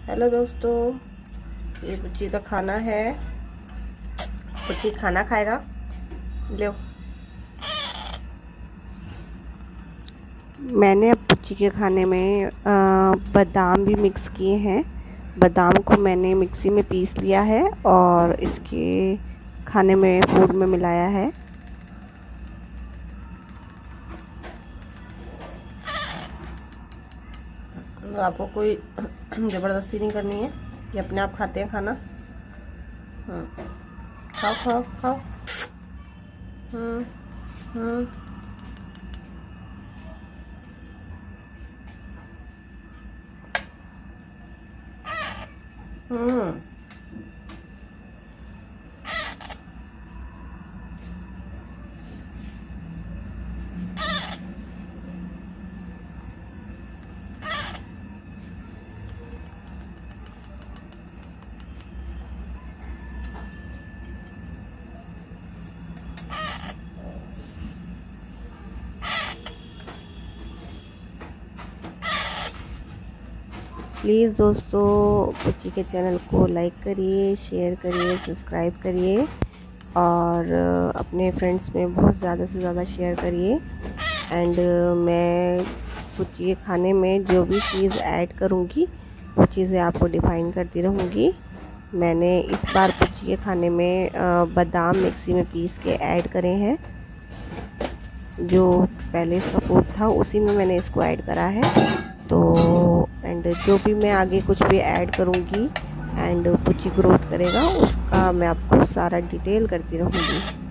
Hello दोस्तों, ये पुच्ची का खाना है। पुच्ची खाना खाएगा। लो, मैंने अब पुच्ची के खाने में बादाम भी मिक्स किए हैं। बादाम को मैंने मिक्सी में पीस लिया है और इसके खाने में फूड में मिलाया है। आपको कोई ज़बरदस्ती नहीं करनी है, ये अपने आप खाते हैं खाना। खाओ खाओ खाओ। हम्म हम्म हम्म प्लीज़ दोस्तों, पुच्ची के चैनल को लाइक करिए, शेयर करिए, सब्सक्राइब करिए और अपने फ्रेंड्स में बहुत ज़्यादा से ज़्यादा शेयर करिए। एंड मैं पुच्ची के खाने में जो भी चीज़ ऐड करूँगी वो चीज़ें आपको डिफाइन करती रहूँगी। मैंने इस बार पुच्ची के खाने में बादाम मिक्सी में पीस के ऐड करे हैं। जो पहले इसका फूड था उसी में मैंने इसको ऐड करा है। तो एंड जो भी मैं आगे कुछ भी ऐड करूँगी एंड पुच्ची ग्रोथ करेगा उसका मैं आपको सारा डिटेल करती रहूँगी।